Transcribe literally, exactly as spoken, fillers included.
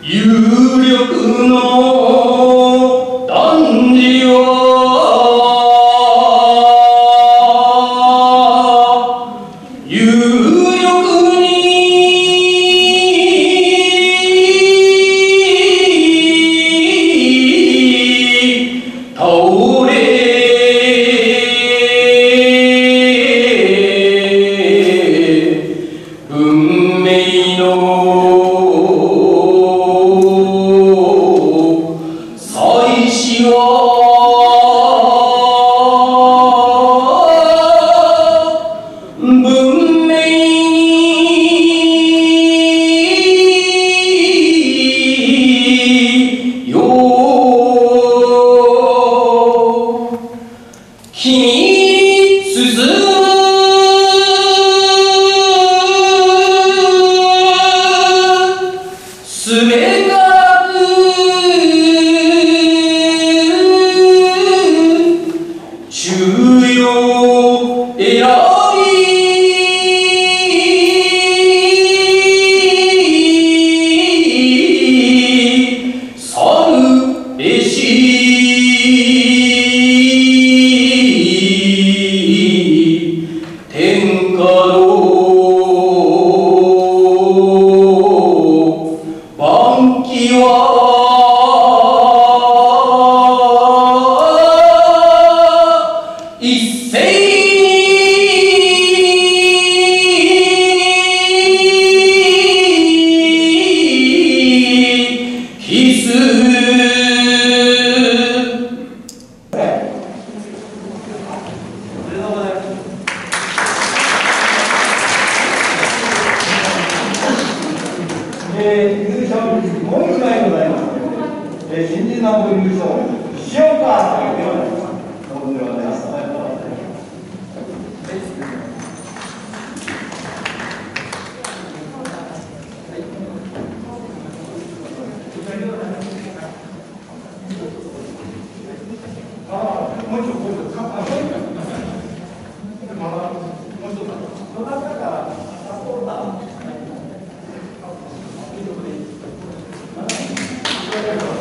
有力の男児は有力に倒れ文明の祭祀は文明によ君に進むすべがく中庸選び去るべし天下の晩期は一斉に帰すえー、優勝もう一枚ございます。えー、新人南部優勝、塩川さんでございます。おめでとうございます。ああ、もう一度、もう一度、か、あ、もう一度。まだ、もう一度。どなたか、サポーター。Thank you.